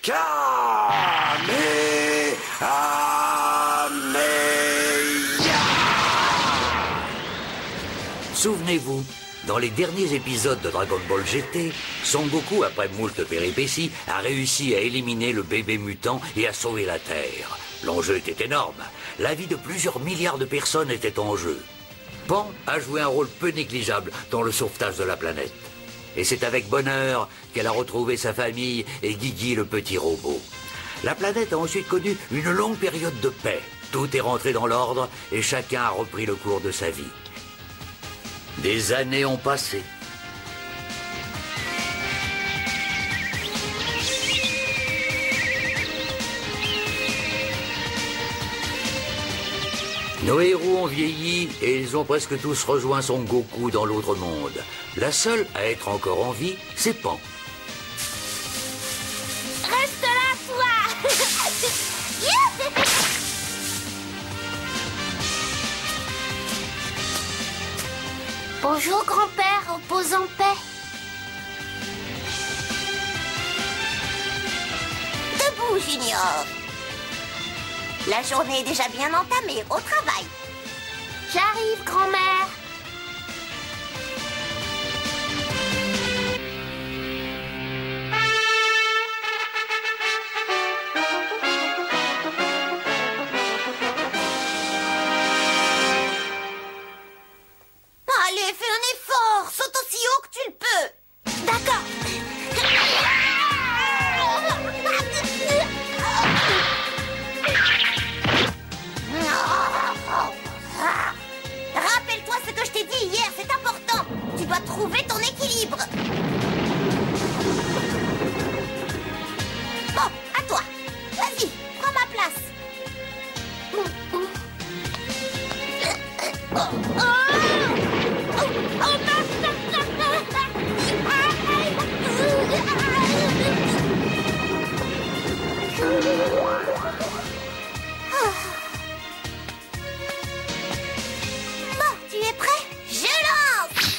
Souvenez-vous, dans les derniers épisodes de Dragon Ball GT, Son Goku, après moult péripéties, a réussi à éliminer le bébé mutant et à sauver la Terre. L'enjeu était énorme. La vie de plusieurs milliards de personnes était en jeu. Pan a joué un rôle peu négligeable dans le sauvetage de la planète. Et c'est avec bonheur qu'elle a retrouvé sa famille et Guigui le petit robot. La planète a ensuite connu une longue période de paix. Tout est rentré dans l'ordre et chacun a repris le cours de sa vie. Des années ont passé. Nos héros ont vieilli et ils ont presque tous rejoint Son Goku dans l'autre monde. La seule à être encore en vie, c'est Pan. Reste là, toi. Bonjour, grand-père, repose en paix. Debout, Junior. La journée est déjà bien entamée, au travail. J'arrive, grand-mère. Allez, fais un effort. Saute aussi haut que tu le peux. D'accord. Rappelle-toi ce que je t'ai dit hier, c'est important. Tu dois trouver ton équilibre. Bon, à toi. Vas-y, prends ma place. Bon, tu es prêt? Je lance!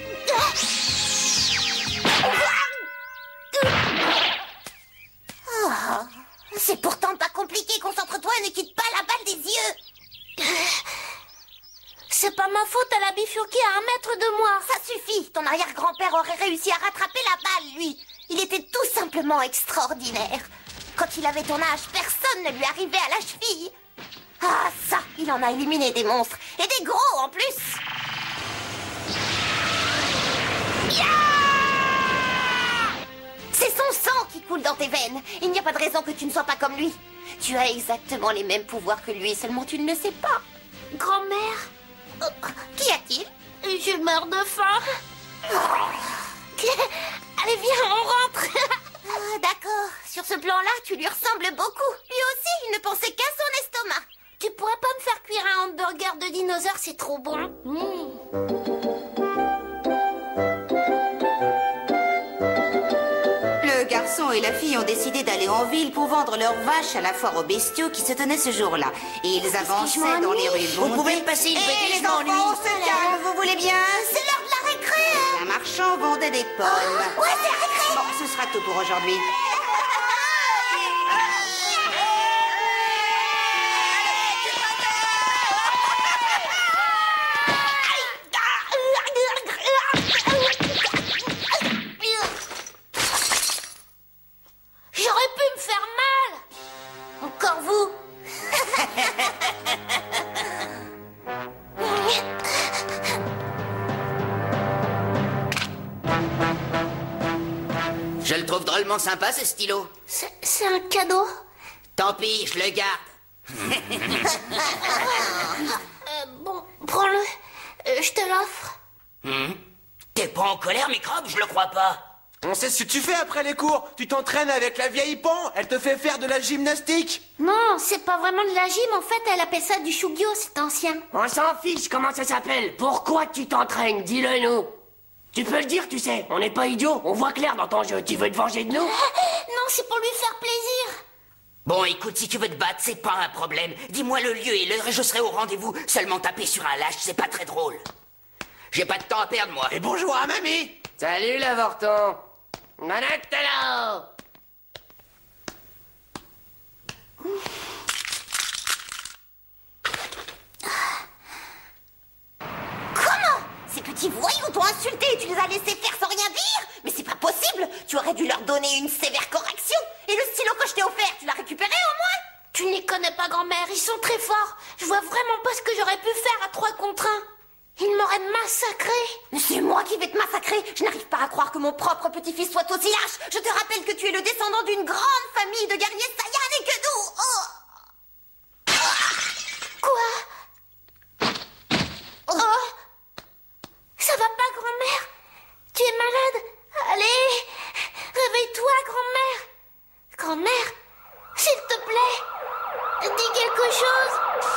C'est pourtant pas compliqué, concentre-toi et ne quitte pas la balle des yeux. C'est pas ma faute, elle a bifurqué à 1 mètre de moi. Ça suffit, ton arrière-grand-père aurait réussi à rattraper la balle, lui. Il était tout simplement extraordinaire. Quand il avait ton âge, personne ne lui arrivait à la cheville. Ah, ça, il en a éliminé des monstres. Et des gros, en plus. Yeah! C'est son sang qui coule dans tes veines. Il n'y a pas de raison que tu ne sois pas comme lui. Tu as exactement les mêmes pouvoirs que lui, seulement tu ne le sais pas. Grand-mère? Qu'y a-t-il? Je meurs de faim. Allez, viens, on rentre. D'accord. Sur ce plan-là, tu lui ressembles beaucoup. Lui aussi, il ne pensait qu'à son estomac. Tu pourrais pas me faire cuire un hamburger de dinosaure, c'est trop bon. Le garçon et la fille ont décidé d'aller en ville pour vendre leurs vaches à la foire aux bestiaux qui se tenait ce jour-là. Et ils avançaient dans les rues bondées. Vous pouvez me passer une petite les enfants, on se calme, vous voulez bien? C'est l'heure de la récré. Un marchand vendait des pommes. Ouais, c'est la récré. Bon, ce sera tout pour aujourd'hui. J'aurais pu me faire mal. Encore vous. Je le trouve drôlement sympa, ce stylo. C'est un cadeau. Tant pis, je le garde. Bon, prends-le. Je te l'offre. T'es pas en colère, microbe? Je le crois pas. On sait ce que tu fais après les cours. Tu t'entraînes avec la vieille Pan. Elle te fait faire de la gymnastique. Non, c'est pas vraiment de la gym. En fait, elle appelle ça du shugyo, c'est ancien. On s'en fiche comment ça s'appelle. Pourquoi tu t'entraînes? Dis-le nous. Tu peux le dire, tu sais. On n'est pas idiots. On voit clair dans ton jeu. Tu veux te venger de nous? Non, c'est pour lui faire plaisir. Bon, écoute, si tu veux te battre, c'est pas un problème. Dis-moi le lieu et l'heure et je serai au rendez-vous. Seulement taper sur un lâche, c'est pas très drôle. J'ai pas de temps à perdre, moi. Et bonjour à mamie. Salut, l'avorton. Manactalo. Comment? Ces petits voyous t'ont insulté et tu les as laissés faire sans rien dire? Mais c'est pas possible! Tu aurais dû leur donner une sévère correction! Et le stylo que je t'ai offert, tu l'as récupéré au moins? Tu n'y connais pas, grand-mère, ils sont très forts. Je vois vraiment pas ce que j'aurais pu faire à 3 contre 1. Ils m'auraient massacré. Mais c'est moi qui vais te massacrer! Je n'arrive pas à croire que mon propre petit-fils soit aussi lâche! Je te rappelle que tu es le descendant d'une grande famille de guerriers Saiyans et que nous... Oh. Quoi? Oh! Ça va pas, grand-mère? Tu es malade? Allez, réveille-toi, grand-mère. Grand-mère, s'il te plaît, dis quelque chose.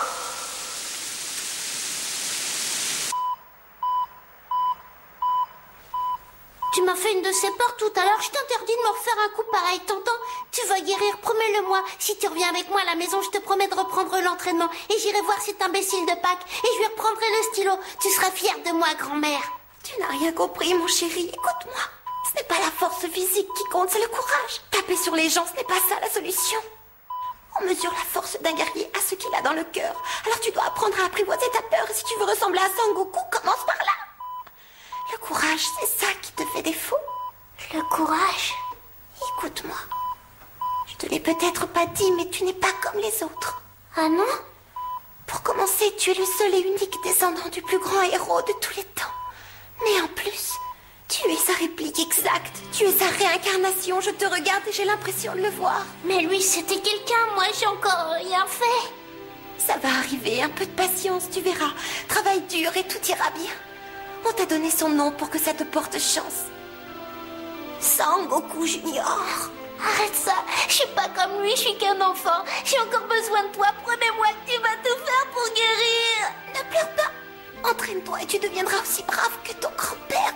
Tu m'as fait une de ces peurs tout à l'heure. Je t'interdis de me refaire un coup pareil. T'entends? Tu vas guérir, promets-le-moi. Si tu reviens avec moi à la maison, je te promets de reprendre l'entraînement. Et j'irai voir cet imbécile de Pâques. Et je lui reprendrai le stylo. Tu seras fière de moi, grand-mère. Tu n'as rien compris, mon chéri. Écoute-moi. Ce n'est pas la force physique qui compte, c'est le courage. Taper sur les gens, ce n'est pas ça la solution. On mesure la force d'un guerrier à ce qu'il a dans le cœur. Alors tu dois apprendre à apprivoiser ta peur. Et si tu veux ressembler à Sangoku, commence par là. Le courage, c'est ça qui te fait défaut. Le courage? Écoute-moi. Je te l'ai peut-être pas dit, mais tu n'es pas comme les autres. Ah non? Pour commencer, tu es le seul et unique descendant du plus grand héros de tous les temps. Mais en plus, tu es sa réplique exacte. Tu es sa réincarnation. Je te regarde et j'ai l'impression de le voir. Mais lui, c'était quelqu'un. Moi, j'ai encore rien fait. Ça va arriver. Un peu de patience, tu verras. Travaille dur et tout ira bien. On t'a donné son nom pour que ça te porte chance. Sangoku Junior. Arrête ça. Je suis pas comme lui. Je suis qu'un enfant. J'ai encore besoin de toi. Promets-moi que tu vas tout faire pour guérir. Ne pleure pas. Entraîne-toi et tu deviendras aussi brave que ton grand-père.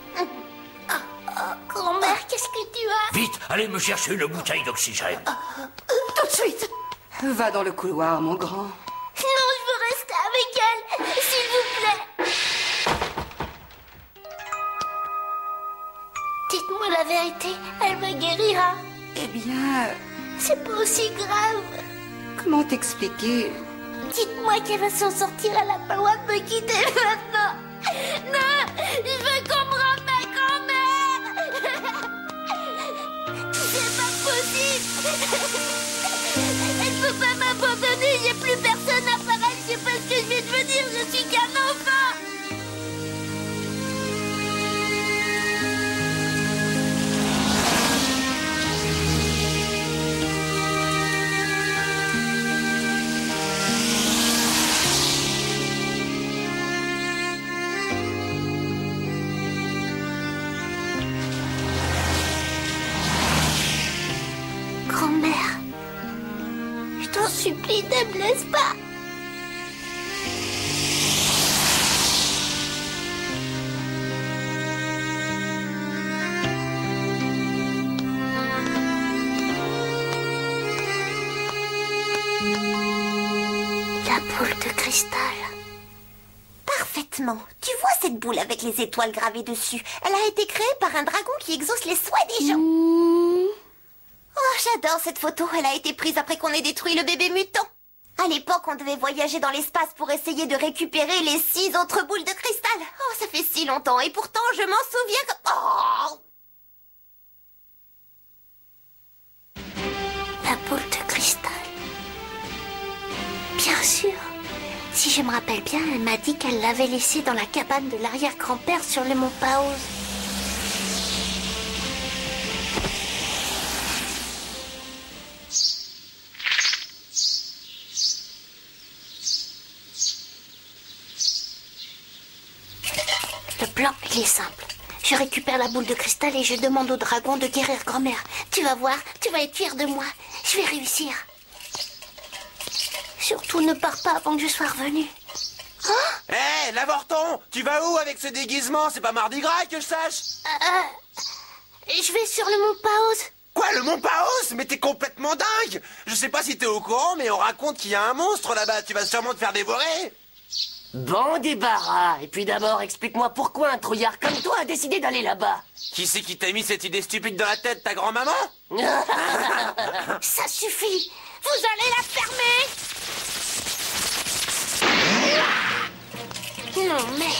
Grand-mère, qu'est-ce que tu as? Vite, allez me chercher une bouteille d'oxygène. Tout de suite. Va dans le couloir, mon grand. Non, je veux rester avec elle. S'il vous plaît. Dites-moi la vérité. Elle me guérira. Eh bien, C'est pas aussi grave. comment t'expliquer? Dites-moi qu'elle va s'en sortir. Elle a pas le droit de me quitter maintenant. Non, je veux qu'on me ramène, grand-mère. C'est pas possible. Elle peut pas m'abandonner. J'ai plus personne à part elle. C'est pas ce que je vais devenir. Je suis qu'un enfant. Grand-mère, je t'en supplie, ne me laisse pas. La boule de cristal. Parfaitement. Tu vois cette boule avec les étoiles gravées dessus? Elle a été créée par un dragon qui exauce les souhaits des gens. Oh, j'adore cette photo. Elle a été prise après qu'on ait détruit le bébé mutant. À l'époque, on devait voyager dans l'espace pour essayer de récupérer les 6 autres boules de cristal. Oh, ça fait si longtemps et pourtant je m'en souviens comme... Oh! La boule de cristal. Bien sûr. Si je me rappelle bien, elle m'a dit qu'elle l'avait laissée dans la cabane de l'arrière-grand-père sur le mont Paos. Le plan, il est simple. Je récupère la boule de cristal et je demande au dragon de guérir grand-mère. Tu vas voir, tu vas être fière de moi. Je vais réussir. Surtout ne pars pas avant que je sois revenue. Hé, l'avorton, tu vas où avec ce déguisement? C'est pas Mardi Gras que je sache? Je vais sur le mont Paos. Quoi, le Mont Paos? Mais t'es complètement dingue! Je sais pas si t'es au courant, mais on raconte qu'il y a un monstre là-bas. Tu vas sûrement te faire dévorer. Bon débarras. Et puis d'abord, explique-moi pourquoi un trouillard comme toi a décidé d'aller là-bas. Qui c'est qui t'a mis cette idée stupide dans la tête, ta grand-maman? Ça suffit. Vous allez la fermer. Non, mais...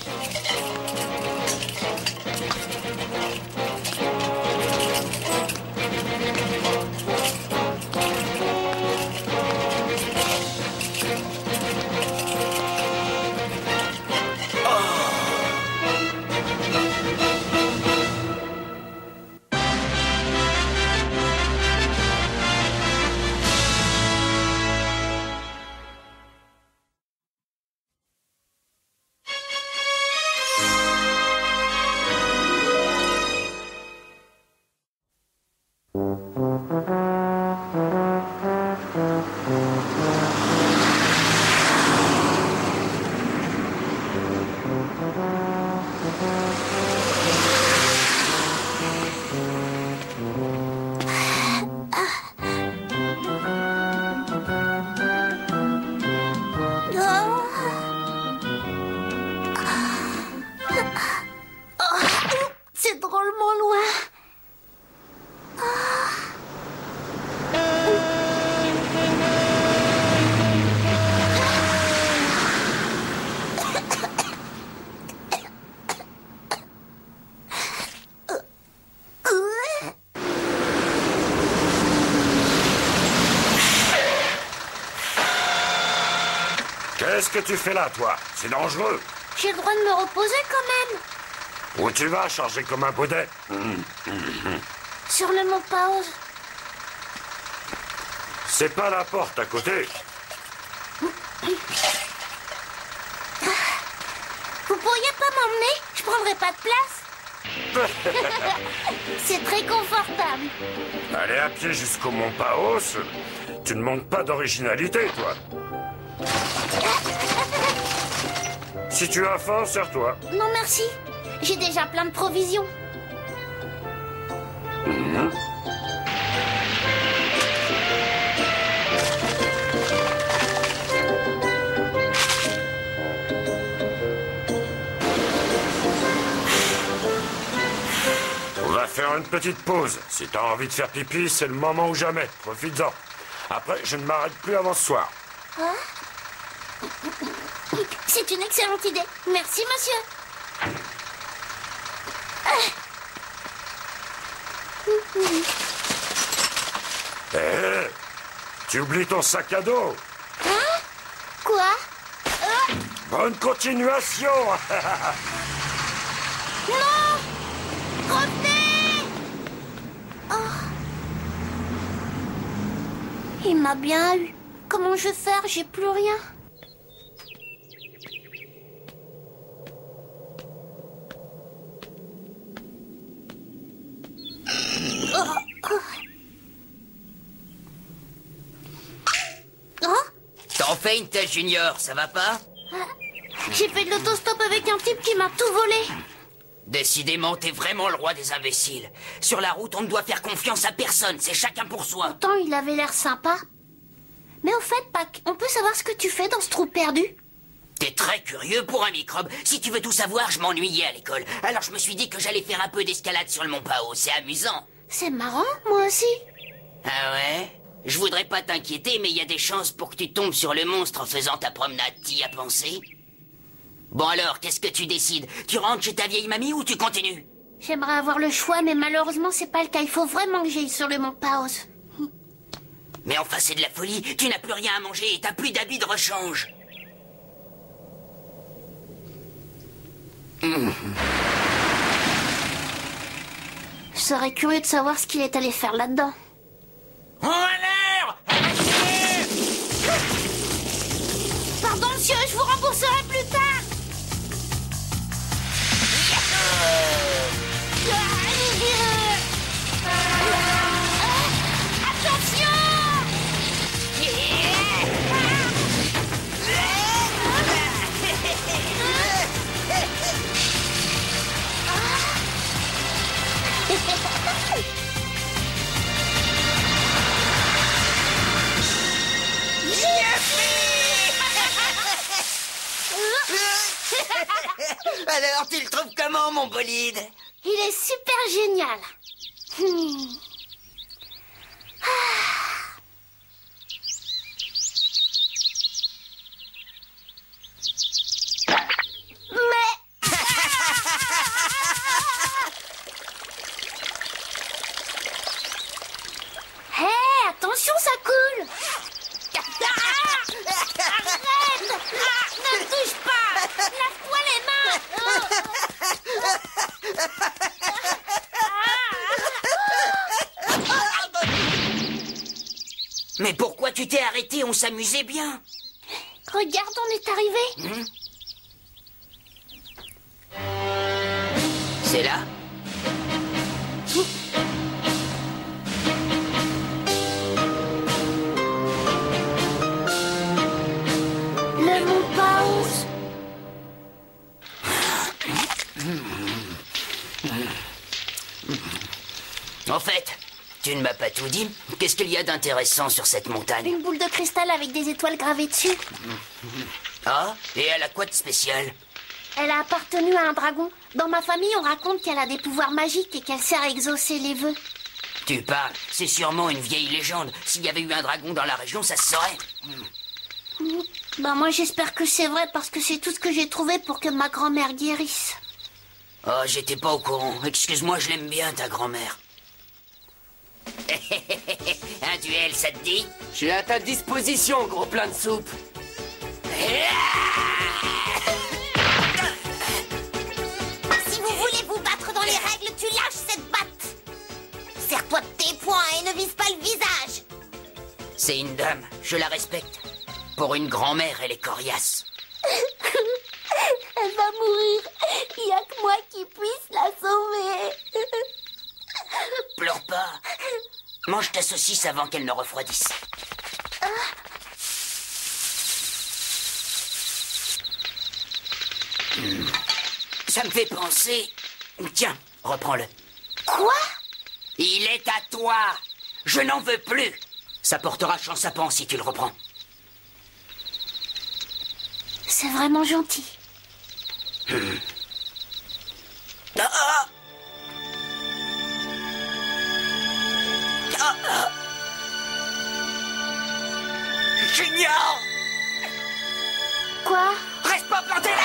C'est drôlement loin. Qu'est-ce que tu fais là, toi? C'est dangereux. J'ai le droit de me reposer quand même. Où tu vas, chargé comme un baudet? Sur le mont Paos. C'est pas la porte à côté. Vous pourriez pas m'emmener? Je prendrai pas de place. C'est très confortable. Aller à pied jusqu'au mont Paos, tu ne manques pas d'originalité, toi. Si tu as faim, sers-toi. Non, merci. J'ai déjà plein de provisions. On va faire une petite pause. Si t'as envie de faire pipi, c'est le moment ou jamais. Profites-en. Après, je ne m'arrête plus avant ce soir. Hein? C'est une excellente idée. Merci, monsieur. Tu oublies ton sac à dos. Hein? Quoi? Bonne continuation. Non! Revenez! Oh. Il m'a bien eu. Comment je vais faire? J'ai plus rien. T'en fais une telle Junior, ça va pas? J'ai fait de l'autostop avec un type qui m'a tout volé. Décidément, t'es vraiment le roi des imbéciles. Sur la route, on ne doit faire confiance à personne, c'est chacun pour soi. Pourtant, il avait l'air sympa. Mais au fait, Pac, on peut savoir ce que tu fais dans ce trou perdu? T'es très curieux pour un microbe. Si tu veux tout savoir, je m'ennuyais à l'école. Alors je me suis dit que j'allais faire un peu d'escalade sur le mont Pao, c'est amusant. C'est marrant, moi aussi. Ah ouais? Je voudrais pas t'inquiéter, mais il y a des chances pour que tu tombes sur le monstre en faisant ta promenade, t'y as pensé? Bon alors, qu'est-ce que tu décides? Tu rentres chez ta vieille mamie ou tu continues? J'aimerais avoir le choix, mais malheureusement, c'est pas le cas. Il faut vraiment que j'aille sur le mont Paos. Mais enfin, c'est de la folie. Tu n'as plus rien à manger et t'as plus d'habits de rechange. Je serais curieux de savoir ce qu'il est allé faire là-dedans. En l'air! Pardon, monsieur, je vous rembourserai plus tard. Attention! Alors, tu le trouves comment, mon bolide? Il est super génial. Mais... Hé, attention, ça coule. Arrête. Ne me touche pas. Lave-toi les mains. Mais pourquoi tu t'es arrêté? On s'amusait bien. Regarde, on est arrivé. C'est là? Le mont Paus. En fait, tu ne m'as pas tout dit. Qu'est-ce qu'il y a d'intéressant sur cette montagne? Une boule de cristal avec des étoiles gravées dessus. Ah, et elle a quoi de spécial? Elle a appartenu à un dragon. Dans ma famille, on raconte qu'elle a des pouvoirs magiques et qu'elle sert à exaucer les vœux. Tu parles, c'est sûrement une vieille légende. S'il y avait eu un dragon dans la région, ça se saurait. Ben moi, j'espère que c'est vrai parce que c'est tout ce que j'ai trouvé pour que ma grand-mère guérisse. Oh, j'étais pas au courant. Excuse-moi, je l'aime bien, ta grand-mère. Un duel, ça te dit? Je suis à ta disposition, gros plein de soupe. Si vous voulez vous battre dans les règles, tu lâches cette batte. Serre-toi de tes poings et ne vise pas le visage. C'est une dame, je la respecte. Pour une grand-mère, elle est coriace. Elle va mourir. Il n'y a que moi qui puisse la sauver. Pleure pas. Mange ta saucisse avant qu'elle ne refroidisse. Ça me fait penser... Tiens, reprends-le. Quoi? Il est à toi. Je n'en veux plus. Ça portera chance à pan si tu le reprends. C'est vraiment gentil. Ah, ah. Junior! Quoi? Reste pas planté là!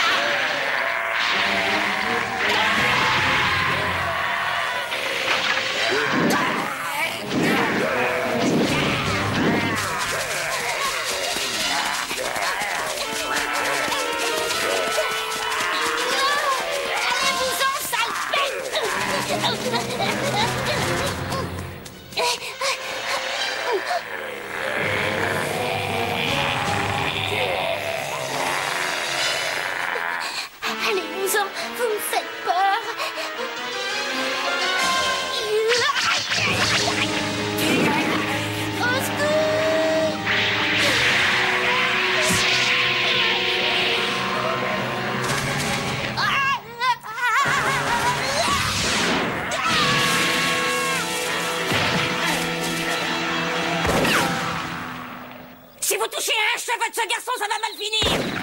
Allez-vous-en, sale Allez-vous-en, vous me faites peur. Au secours! Si vous touchez un cheveu de ce garçon, ça va mal finir!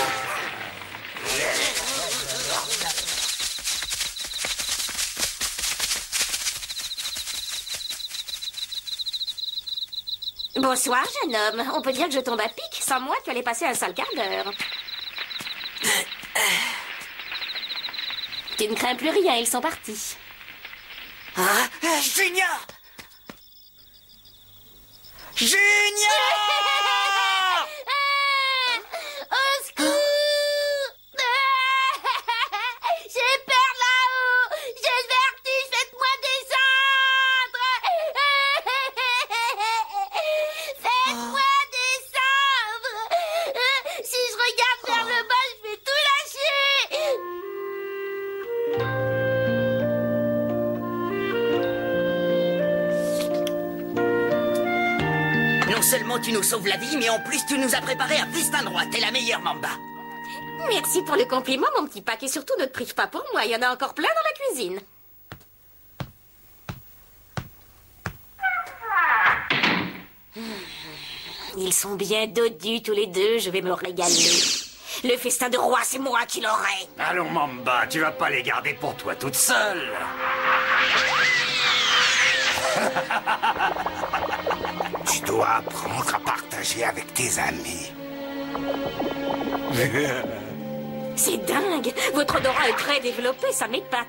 Bonsoir, jeune homme. On peut dire que je tombe à pic. Sans moi, tu allais passer un sale quart d'heure. Tu ne crains plus rien, ils sont partis. Ah, Junior! Junior! Au secours! J'ai peur là-haut! J'ai le vertige, faites-moi descendre! Faites-moi descendre! Si je regarde vers le bas, je vais tout lâcher! Non seulement tu nous sauves la vie, mais en plus tu nous as préparé un festin droit. T'es la meilleure, Mamba. Merci pour le compliment, mon petit Pac. Et surtout, ne te prive pas pour moi. Il y en a encore plein dans la cuisine. Ils sont bien dodus tous les deux. Je vais me régaler. Le festin de roi, c'est moi qui l'aurai. Allons, Mamba, tu vas pas les garder pour toi toute seule. Tu dois apprendre à partager avec tes amis. C'est dingue. Votre odorat est très développé, ça m'épate.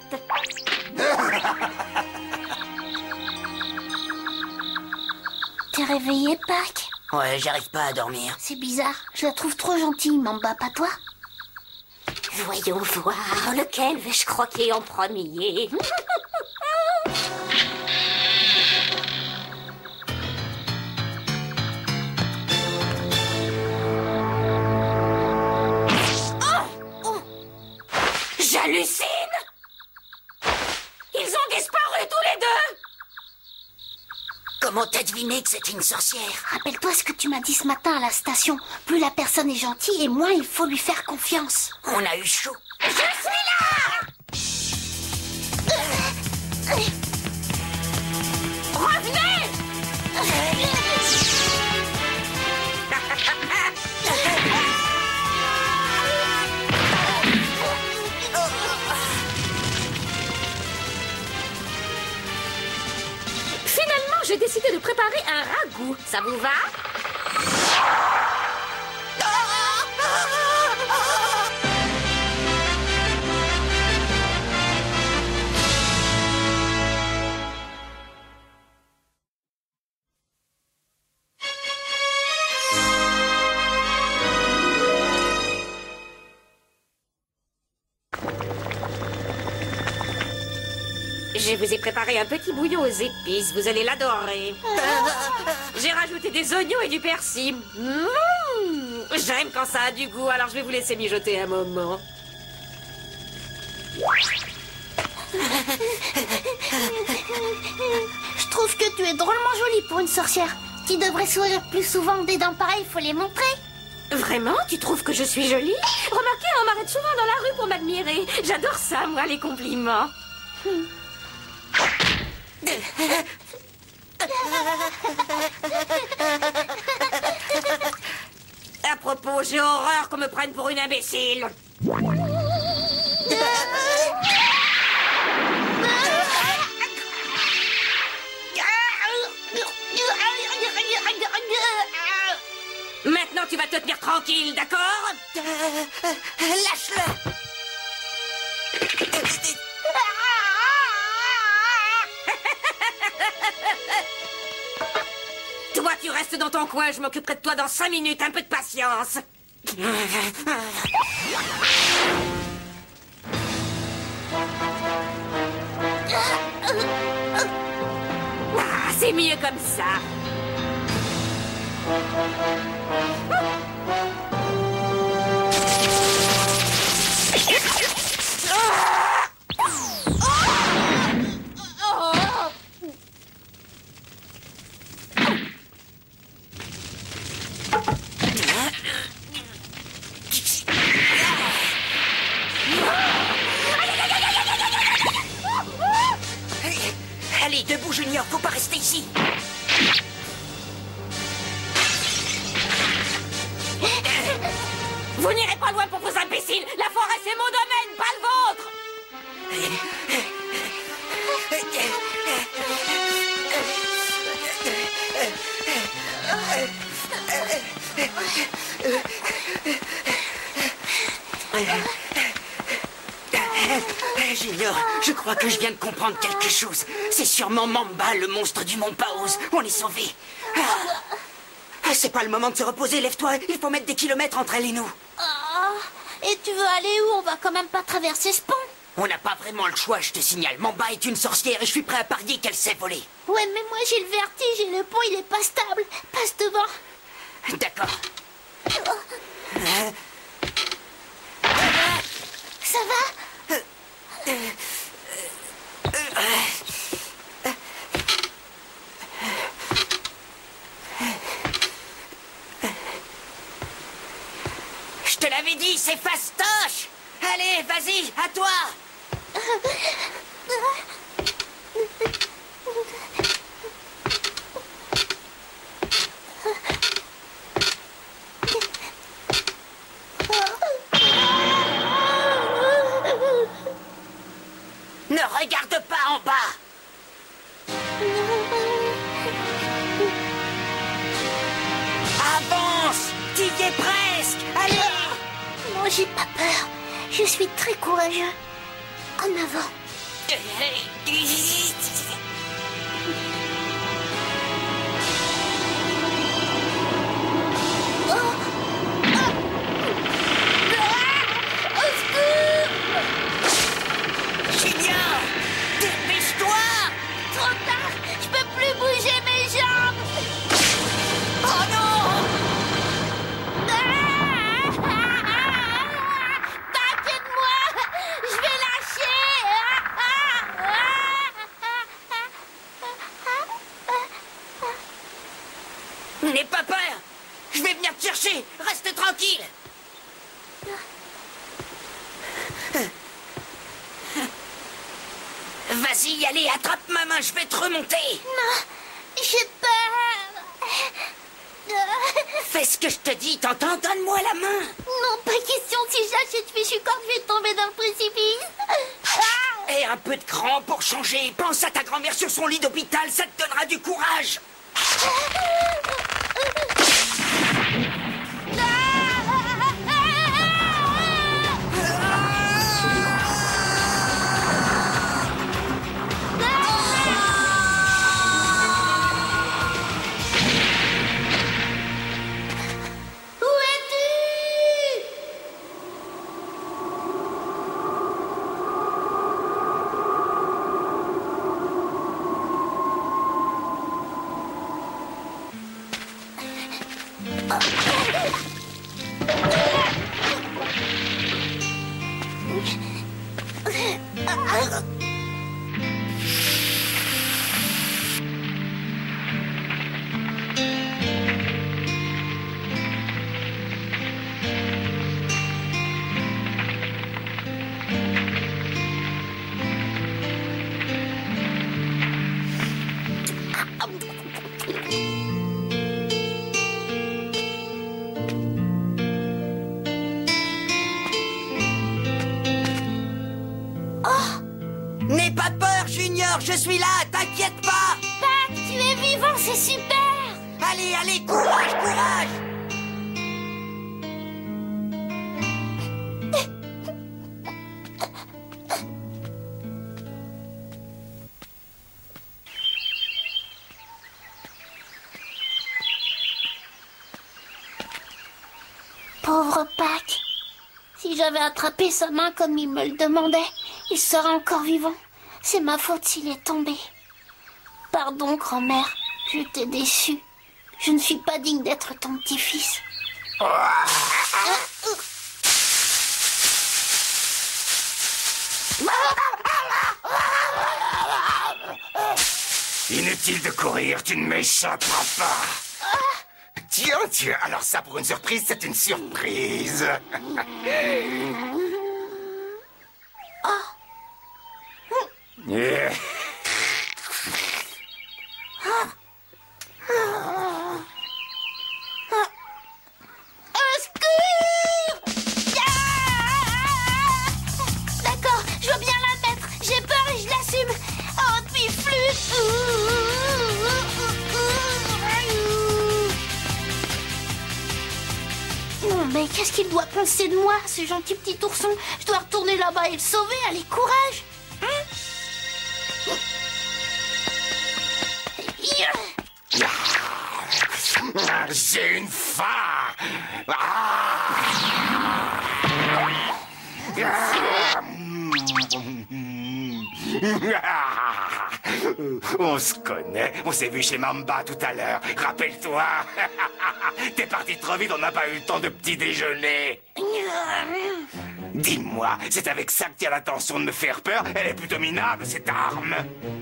T'es réveillé, Pac? Ouais, j'arrive pas à dormir. C'est bizarre. Je la trouve trop gentille, Mamba, pas toi? Voyons voir, lequel vais-je croquer en premier? J'hallucine! Ils ont disparu tous les deux! Comment t'as deviné que c'était une sorcière? Rappelle-toi ce que tu m'as dit ce matin à la station. Plus la personne est gentille et moins il faut lui faire confiance. On a eu chaud. Je suis là! Revenez! Finalement, j'ai décidé de préparer un ragoût. Ça vous va? Je vous ai préparé un petit bouillon aux épices, vous allez l'adorer. J'ai rajouté des oignons et du persil. J'aime quand ça a du goût, alors je vais vous laisser mijoter un moment. Je trouve que tu es drôlement jolie pour une sorcière. Tu devrais sourire plus souvent. Des dents pareilles, faut les montrer. Vraiment? Tu trouves que je suis jolie? Remarquez, on m'arrête souvent dans la rue pour m'admirer. J'adore ça, moi, les compliments. À propos, j'ai horreur qu'on me prenne pour une imbécile. Maintenant, tu vas te tenir tranquille, d'accord? Lâche-le! Toi, tu restes dans ton coin, je m'occuperai de toi dans 5 minutes, un peu de patience. Ah, c'est mieux comme ça. Allez, debout, Junior, faut pas rester ici. Vous n'irez pas loin pour vos imbéciles. La forêt, c'est mon domaine, pas le vôtre. Junior, je crois que je viens de comprendre quelque chose. C'est sûrement Mamba, le monstre du Mont Paos. On est sauvés. C'est pas le moment de se reposer, lève-toi. Il faut mettre des kilomètres entre elle et nous. Et tu veux aller où? On va quand même pas traverser ce pont. On n'a pas vraiment le choix, je te signale. Mamba est une sorcière et je suis prêt à parier qu'elle sait voler. Ouais, mais moi j'ai le vertige et le pont il est pas stable. Passe devant. D'accord. Ça va? Je te l'avais dit, c'est fastoche. Allez, vas-y, à toi. j'ai pas peur. Je suis très courageux. En avant. Junior, dépêche-toi! Trop tard, je peux plus bouger mes jambes. Oh non! T'inquiète moi, je vais lâcher. N'aie pas peur! Je vais venir te chercher! Reste tranquille! Vas-y, allez, attrape ma main, je vais te remonter! Non, j'ai peur. Fais ce que je te dis, t'entends? Donne-moi la main! Non, pas question, si j'achète fichu-corps, je vais tomber dans le précipice. Et un peu de cran pour changer. Pense à ta grand-mère sur son lit d'hôpital, ça te donnera du courage! Où es-tu? N'aie pas peur, Junior, je suis là, t'inquiète pas! Pat, tu es vivant, c'est super. Allez, allez, courage, courage! Pauvre Pac. Si j'avais attrapé sa main comme il me le demandait, il serait encore vivant. C'est ma faute s'il est tombé. Pardon, grand-mère, je t'ai déçu. Je ne suis pas digne d'être ton petit-fils. Inutile de courir, tu ne m'échapperas pas. Tiens, tiens, alors ça pour une surprise, c'est une surprise. Yeah. D'accord, je veux bien l'admettre. J'ai peur et je l'assume. Oh, puis flûte. Non, mais qu'est-ce qu'il doit penser de moi, ce gentil petit ourson? Je dois retourner là-bas et le sauver. Allez, courage. J'ai une faim. On se connaît, on s'est vu chez Mamba tout à l'heure, rappelle-toi. T'es parti trop vite, on n'a pas eu le temps de petit déjeuner. Dis-moi, c'est avec ça que tu as l'intention de me faire peur? Elle est plutôt minable, cette arme.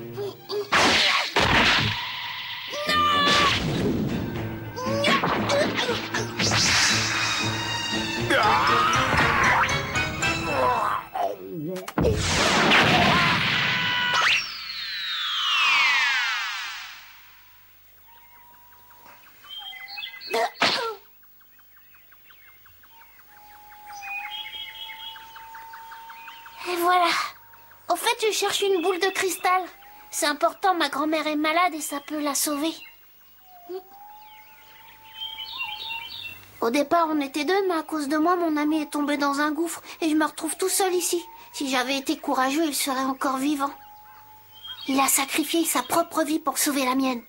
Et voilà. Au fait, je cherche une boule de cristal. C'est important, ma grand-mère est malade et ça peut la sauver. Au départ, on était deux, mais à cause de moi, mon ami est tombé dans un gouffre et je me retrouve tout seul ici. Si j'avais été courageux, il serait encore vivant. Il a sacrifié sa propre vie pour sauver la mienne.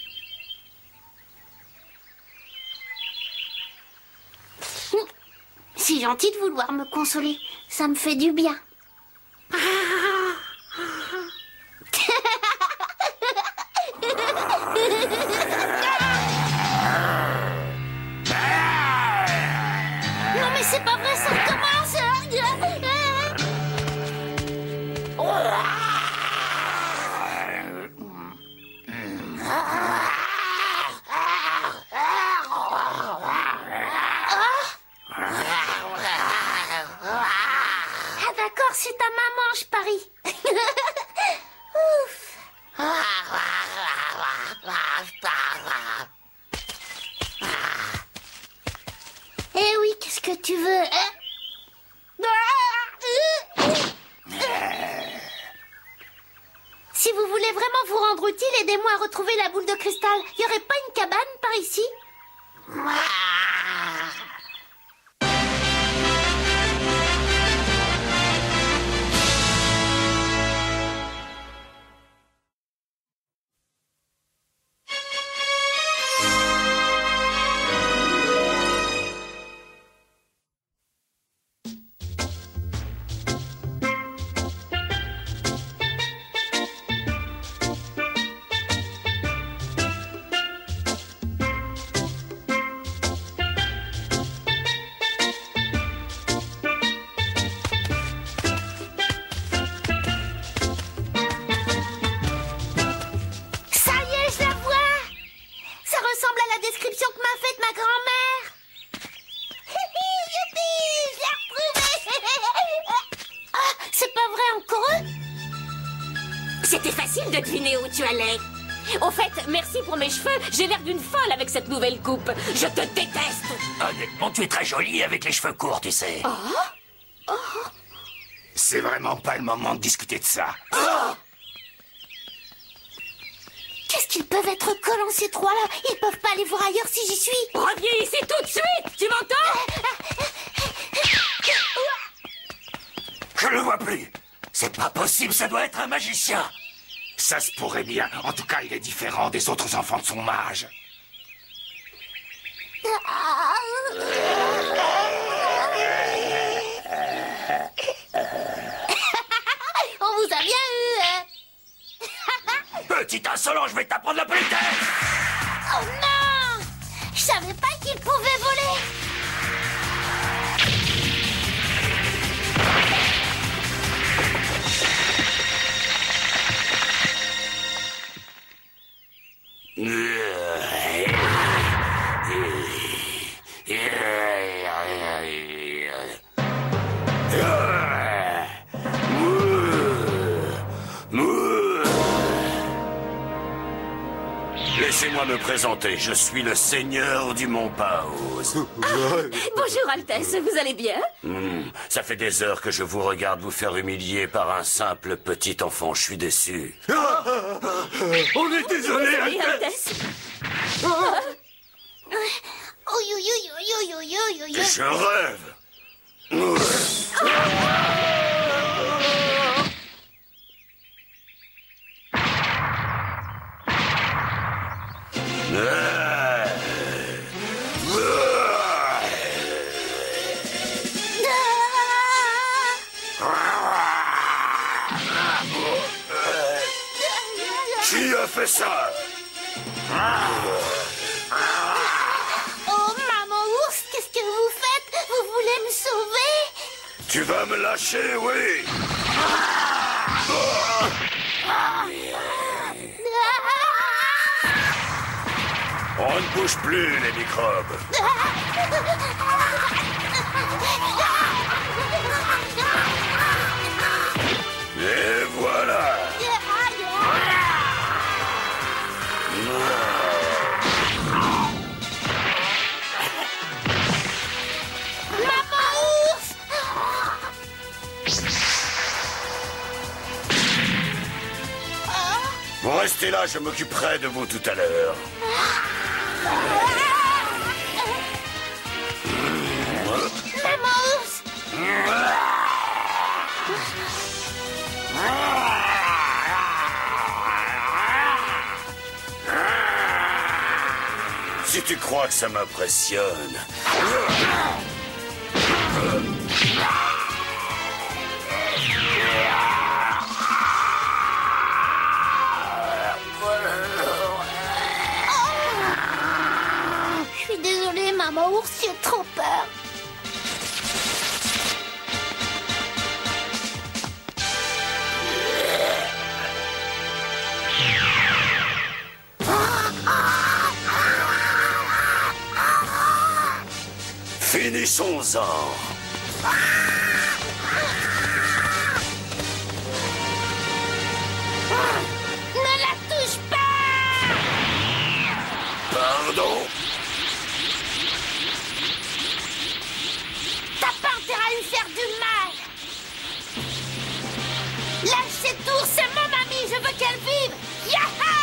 C'est gentil de vouloir me consoler. Ça me fait du bien. Non mais c'est pas vrai, ça recommence. Ah d'accord, c'est ta maman, je parie. Ouf. Eh oui, qu'est-ce que tu veux, hein? Si vous voulez vraiment vous rendre utile, aidez-moi à retrouver la boule de cristal. Y aurait pas une cabane par ici? C'était facile de deviner où tu allais. Au fait, merci pour mes cheveux. J'ai l'air d'une folle avec cette nouvelle coupe. Je te déteste. Honnêtement, tu es très jolie avec les cheveux courts, tu sais. C'est vraiment pas le moment de discuter de ça. Qu'est-ce qu'ils peuvent être collants, ces trois-là? Ils peuvent pas aller voir ailleurs si j'y suis. Reviens ici tout de suite. Tu m'entends? Je le vois plus. C'est pas possible, ça doit être un magicien. Ça se pourrait bien. En tout cas, il est différent des autres enfants de son âge. On vous a bien eu, hein? Petit insolent, je vais t'apprendre la politesse. Oh non! Je savais pas qu'il pouvait voler. Laissez-moi me présenter, je suis le seigneur du Mont Paos. Bonjour, Altesse, vous allez bien? Ça fait des heures que je vous regarde vous faire humilier par un simple petit enfant, je suis déçu. On est désolé, Oui, Altesse. Je rêve. Qui a fait ça? Oh, maman ours, qu'est-ce que vous faites? Vous voulez me sauver? Tu vas me lâcher, oui. On ne bouge plus, les microbes. Et voilà. Maman ours! Vous restez là, je m'occuperai de vous tout à l'heure. Si tu crois que ça m'impressionne... Je suis désolée, maman ours, j'ai trop peur. Finissons-en. Ne la touche pas! Pardon? T'as pas intérêt à lui faire du mal! Lâche cette ours, c'est mon amie, je veux qu'elle vive! Yaha!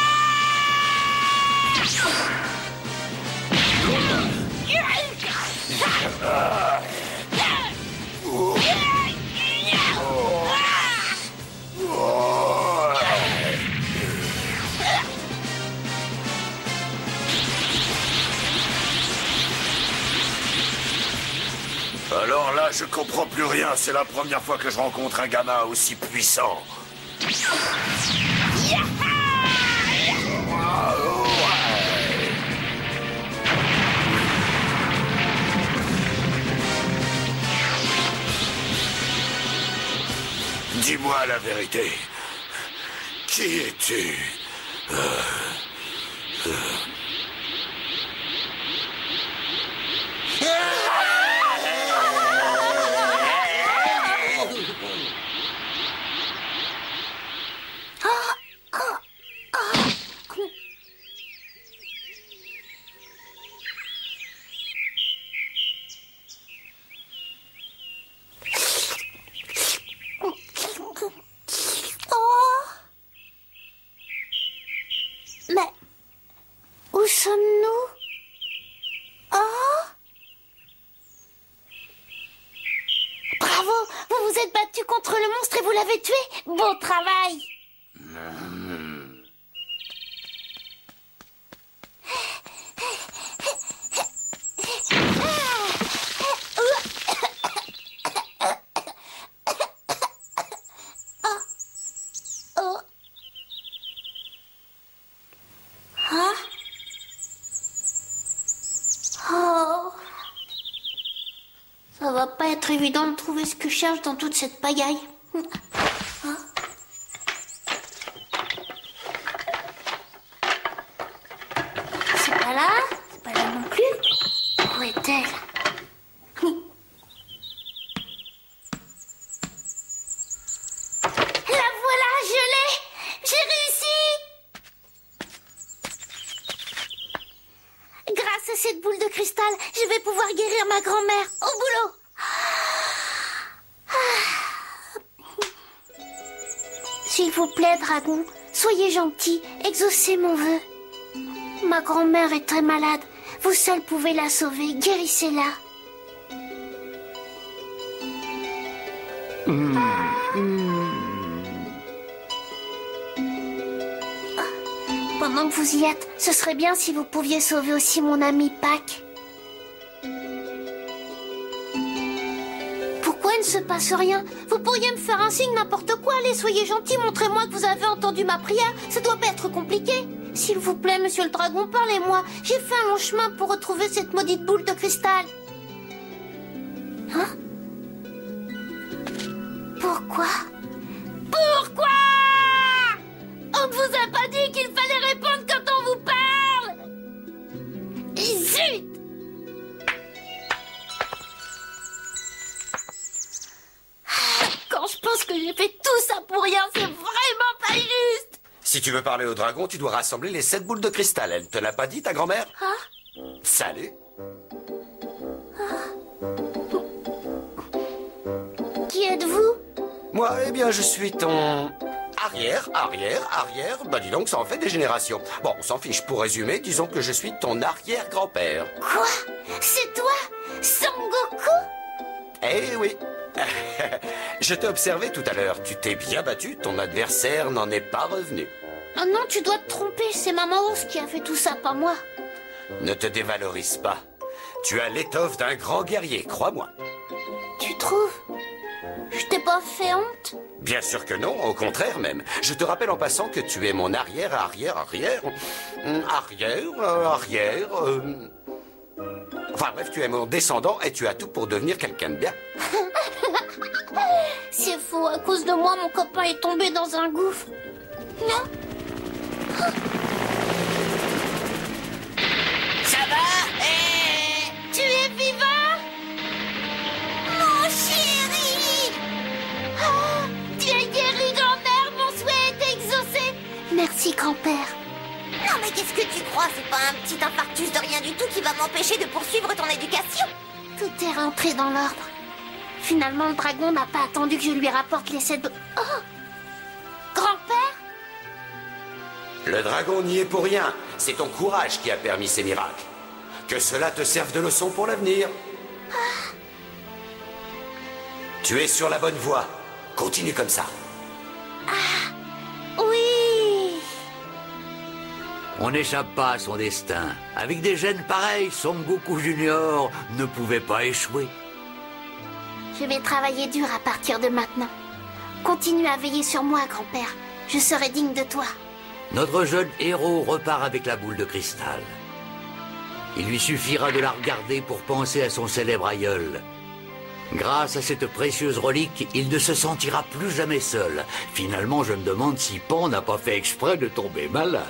Alors là, je comprends plus rien. C'est la première fois que je rencontre un gamin aussi puissant. Dis-moi la vérité. Qui es-tu? Mais où sommes-nous? Oh! Bravo! Vous vous êtes battu contre le monstre et vous l'avez tué! Beau travail! Ça va pas être évident de trouver ce que je cherche dans toute cette pagaille. Hein? C'est pas là? C'est pas là non plus? Où est-elle? La voilà, je l'ai! J'ai réussi! Grâce à cette boule de cristal, je vais pouvoir guérir ma grand-mère. Au boulot! S'il vous plaît, dragon, soyez gentil, exaucez mon vœu. Ma grand-mère est très malade. Vous seul pouvez la sauver. Guérissez-la. Pendant que vous y êtes, ce serait bien si vous pouviez sauver aussi mon ami Pac. Pourquoi il ne se passe rien? Vous pourriez me faire un signe, n'importe quoi. Allez, soyez gentil, montrez-moi que vous avez entendu ma prière. Ça doit pas être compliqué. S'il vous plaît, monsieur le dragon, parlez-moi. J'ai fait un long chemin pour retrouver cette maudite boule de cristal. Hein? Pourquoi? Pourquoi? On ne vous a pas dit qu'il fallait répondre quand on vous parle? Zut! Quand je pense que j'ai fait tout ça pour rien, c'est vraiment pas juste! Si tu veux parler au dragon, tu dois rassembler les 7 boules de cristal. Elle te l'a pas dit, ta grand-mère? Hein? Salut. Qui êtes-vous? Moi, eh bien, je suis ton... arrière. Bah dis donc, ça en fait des générations. Bon, on s'en fiche. Pour résumer, disons que je suis ton arrière-grand-père. Quoi? C'est toi? Son Goku? Eh oui. Je t'ai observé tout à l'heure. Tu t'es bien battu, ton adversaire n'en est pas revenu. Oh non, tu dois te tromper, c'est Maman Ours qui a fait tout ça, pas moi. Ne te dévalorise pas. Tu as l'étoffe d'un grand guerrier, crois-moi. Tu trouves? Je t'ai pas fait honte? Bien sûr que non, au contraire même. Je te rappelle en passant que tu es mon arrière. Enfin bref, tu es mon descendant et tu as tout pour devenir quelqu'un de bien. C'est faux, à cause de moi, mon copain est tombé dans un gouffre. Non? Ça va? Tu es vivant? Mon chéri! Ah, tu es guéri, grand-père, mon souhait est exaucé. Merci, grand-père. Non mais qu'est-ce que tu crois? C'est pas un petit infarctus de rien du tout qui va m'empêcher de poursuivre ton éducation. Tout est rentré dans l'ordre. Finalement, le dragon n'a pas attendu que je lui rapporte les 7... Oh! Grand-père? Le dragon n'y est pour rien. C'est ton courage qui a permis ces miracles. Que cela te serve de leçon pour l'avenir. Tu es sur la bonne voie. Continue comme ça. Oui! On n'échappe pas à son destin. Avec des gènes pareils, Son Goku Junior ne pouvait pas échouer. Je vais travailler dur à partir de maintenant. Continue à veiller sur moi, grand-père. Je serai digne de toi. Notre jeune héros repart avec la boule de cristal. Il lui suffira de la regarder pour penser à son célèbre aïeul. Grâce à cette précieuse relique, il ne se sentira plus jamais seul. Finalement, je me demande si Pan n'a pas fait exprès de tomber malade.